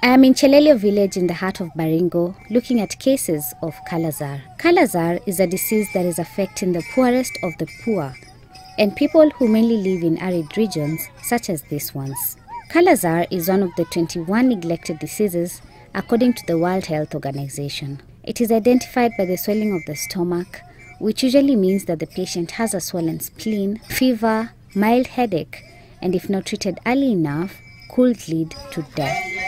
I am in Chelelio village in the heart of Baringo looking at cases of Kala-azar. Kala-azar is a disease that is affecting the poorest of the poor and people who mainly live in arid regions such as these ones. Kala-azar is one of the 21 neglected diseases according to the World Health Organization. It is identified by the swelling of the stomach, which usually means that the patient has a swollen spleen, fever, mild headache, and if not treated early enough, could lead to death.